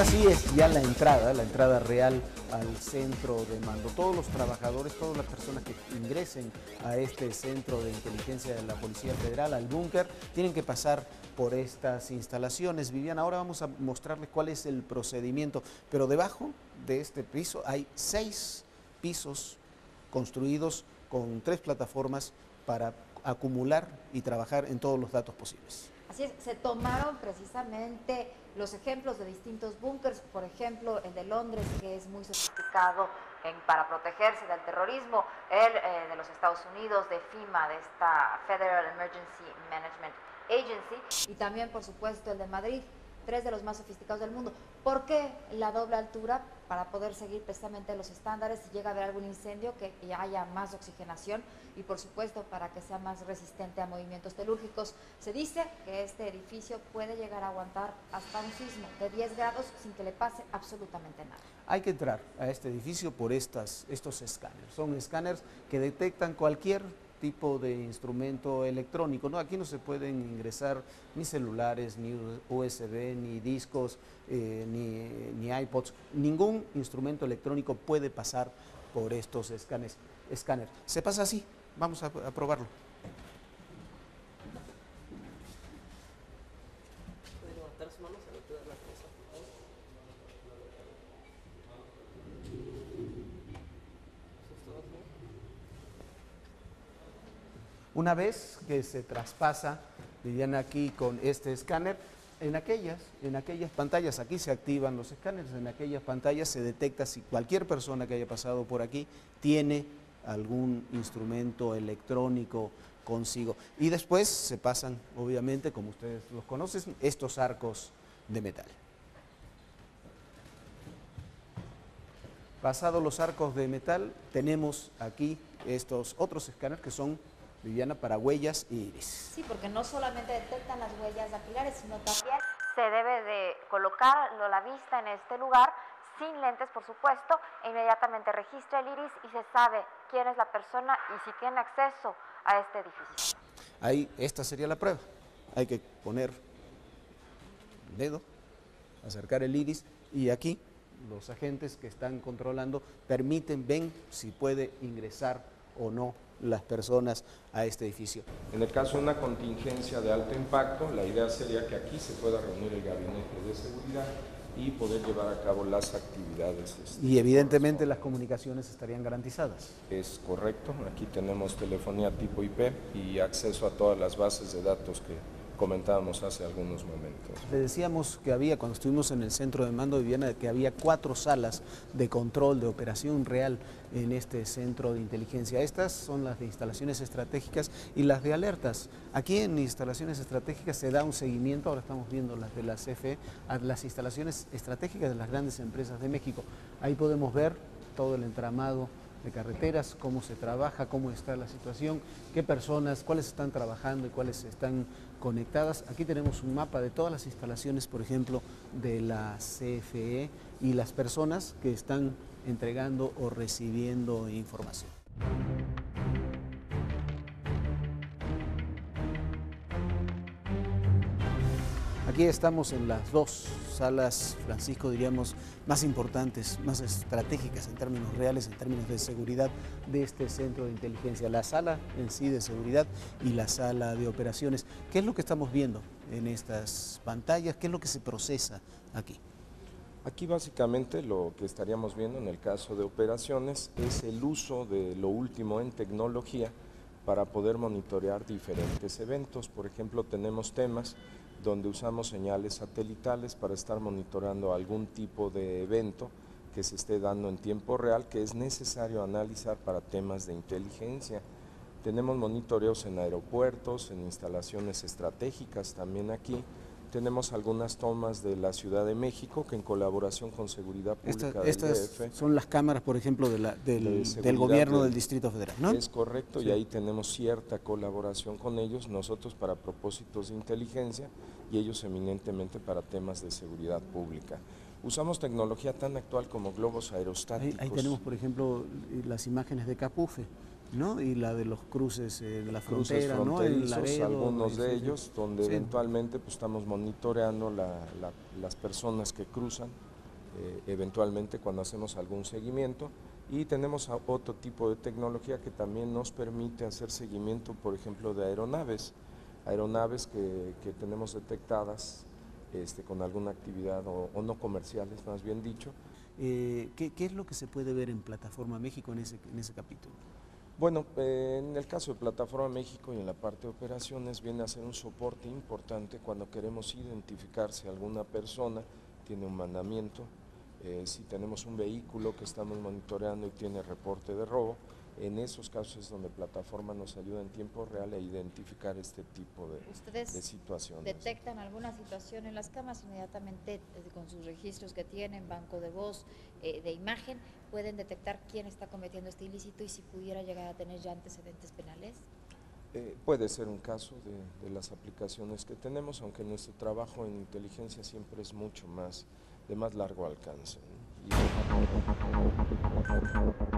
Así es ya la entrada real al centro de mando. Todos los trabajadores, todas las personas que ingresen a este centro de inteligencia de la Policía Federal, al búnker, tienen que pasar por estas instalaciones. Viviana, ahora vamos a mostrarles cuál es el procedimiento, pero debajo de este piso hay 6 pisos construidos con 3 plataformas para acumular y trabajar en todos los datos posibles. Así es, se tomaron precisamente los ejemplos de distintos búnkers, por ejemplo, el de Londres, que es muy sofisticado para protegerse del terrorismo, el de los Estados Unidos, de FEMA, de esta Federal Emergency Management Agency, y también, por supuesto, el de Madrid, 3 de los más sofisticados del mundo. ¿Por qué la doble altura? Para poder seguir precisamente los estándares si llega a haber algún incendio, que haya más oxigenación y por supuesto para que sea más resistente a movimientos telúrgicos. Se dice que este edificio puede llegar a aguantar hasta un sismo de 10 grados sin que le pase absolutamente nada. Hay que entrar a este edificio por estos escáneres. Son escáneres que detectan cualquier tipo de instrumento electrónico, ¿no? Aquí no se pueden ingresar ni celulares, ni USB, ni discos, ni iPods. Ningún instrumento electrónico puede pasar por estos escáneres. Se pasa así, vamos a probarlo. ¿Puede levantar su mano? ¿Se le puede dar la cabeza, por favor? Una vez que se traspasa, Viviana, aquí con este escáner, en aquellas pantallas, aquí se activan los escáneres, en aquellas pantallas se detecta si cualquier persona que haya pasado por aquí tiene algún instrumento electrónico consigo. Y después se pasan, obviamente, como ustedes los conocen, estos arcos de metal. Pasados los arcos de metal, tenemos aquí estos otros escáneres que son, Viviana, para huellas y iris. Sí, porque no solamente detectan las huellas dactilares, sino también se debe de colocar la vista en este lugar, sin lentes por supuesto, e inmediatamente registra el iris y se sabe quién es la persona y si tiene acceso a este edificio. Ahí, esta sería la prueba. Hay que poner el dedo, acercar el iris y aquí los agentes que están controlando ven si puede ingresar o no las personas a este edificio. En el caso de una contingencia de alto impacto, la idea sería que aquí se pueda reunir el gabinete de seguridad y poder llevar a cabo las actividades. Y evidentemente las comunicaciones estarían garantizadas. Es correcto, aquí tenemos telefonía tipo IP y acceso a todas las bases de datos que comentábamos hace algunos momentos. Le decíamos que había, cuando estuvimos en el centro de mando de Viviana, que había 4 salas de control, de operación real en este centro de inteligencia. Estas son las de instalaciones estratégicas y las de alertas. Aquí en instalaciones estratégicas se da un seguimiento, ahora estamos viendo las de la CFE, a las instalaciones estratégicas de las grandes empresas de México. Ahí podemos ver todo el entramado de carreteras, cómo se trabaja, cómo está la situación, qué personas, cuáles están trabajando y cuáles están conectadas. Aquí tenemos un mapa de todas las instalaciones, por ejemplo, de la CFE y las personas que están entregando o recibiendo información. Aquí estamos en las 2 salas, Francisco, diríamos, más importantes, más estratégicas en términos reales, en términos de seguridad de este centro de inteligencia. La sala en sí de seguridad y la sala de operaciones. ¿Qué es lo que estamos viendo en estas pantallas? ¿Qué es lo que se procesa aquí? Aquí básicamente lo que estaríamos viendo en el caso de operaciones es el uso de lo último en tecnología para poder monitorear diferentes eventos. Por ejemplo, tenemos temas donde usamos señales satelitales para estar monitoreando algún tipo de evento que se esté dando en tiempo real que es necesario analizar para temas de inteligencia. Tenemos monitoreos en aeropuertos, en instalaciones estratégicas también aquí. Tenemos algunas tomas de la Ciudad de México que en colaboración con Seguridad Pública del DF. Son las cámaras, por ejemplo, del gobierno del Distrito Federal, ¿no? Es correcto, sí. Y ahí tenemos cierta colaboración con ellos, nosotros para propósitos de inteligencia y ellos eminentemente para temas de seguridad pública. Usamos tecnología tan actual como globos aerostáticos. Ahí tenemos, por ejemplo, las imágenes de Capufe, ¿no? Y la de los cruces de la frontera, ¿no? El Laredo, algunos de ellos, donde sí, eventualmente pues, estamos monitoreando las personas que cruzan eventualmente cuando hacemos algún seguimiento. Y tenemos otro tipo de tecnología que también nos permite hacer seguimiento, por ejemplo, de aeronaves que tenemos detectadas con alguna actividad o no comerciales, más bien dicho. ¿Qué es lo que se puede ver en Plataforma México en ese capítulo? Bueno, en el caso de Plataforma México y en la parte de operaciones viene a ser un soporte importante cuando queremos identificar si alguna persona tiene un mandamiento, si tenemos un vehículo que estamos monitoreando y tiene reporte de robo. En esos casos es donde Plataforma nos ayuda en tiempo real a identificar este tipo de situaciones. ¿Detectan alguna situación en las cámaras? Inmediatamente con sus registros que tienen, banco de voz, de imagen, pueden detectar quién está cometiendo este ilícito y si pudiera llegar a tener ya antecedentes penales? Puede ser un caso de las aplicaciones que tenemos, aunque nuestro trabajo en inteligencia siempre es mucho más, de más largo alcance, ¿no?